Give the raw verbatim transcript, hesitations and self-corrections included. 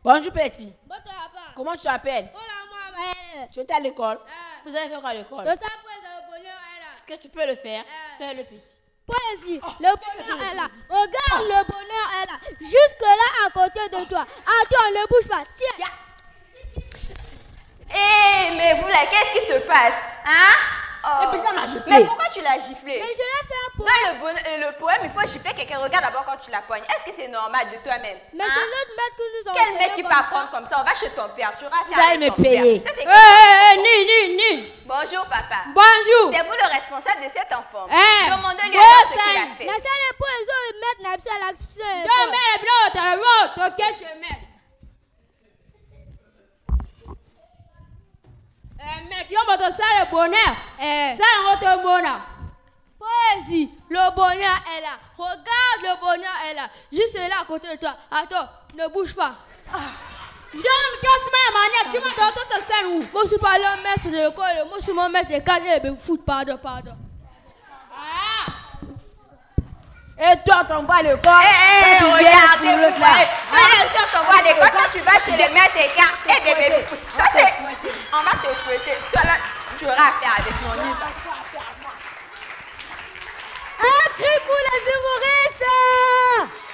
Bonjour petit. Bonjour papa. Comment tu t'appelles? Tu étais à l'école? Vous avez fait quoi à l'école? Est-ce que tu peux le faire? Fais le petit. Poésie, oh, le bonheur est là. Regarde, oh. Le bonheur est là. Jusque là à côté de toi. Attends, ne bouge pas. Tiens. Hé, hey, mais vous là, qu'est-ce qui se passe? Hein? Oh. Et putain, giflé. Mais pourquoi tu l'as giflé? Mais je l'ai fait un poème. Dans le, bon, le poème, il faut gifler quelqu'un. Regarde d'abord quand tu la pognes. Est-ce que c'est normal de toi-même? Mais hein? c'est l'autre maître que nous avons. Quel mec qui peut apprendre comme ça? On va chez ton père. Tu auras fait avec me ton payer. père. Ça, c'est hey, ni, ni, ni. Bonjour, papa. Bonjour. C'est vous le responsable de cet enfant. Hey. Demandez-lui alors ce qu'il a fait. Laissez-les poésions et mettre la psy à l'action. Non, mais le blanc, t'as le mot. T'as quel chemin? Mais tu vas te faire le bonheur. Ça, on te bonheur. Poésie, le bonheur est là. Regarde, le bonheur est là. Juste là à côté de toi. Attends, ne bouge pas. Ah. Tu m'as donné ça où? Moi, je suis pas le maître de l'école. Moi, je suis mon maître de cadre et de foot. Pardon, pardon. Ah. Et toi, t'envoies à l'école. Hé, hé, regardez, vous voyez. Toi, aussi, on t'envoie à l'école. Quand tu vas chez les maîtres et et des bébés. Ça, c'est. On va te fouetter. Toi, là, tu auras affaire avec mon livre. Un cri pour les humoristes!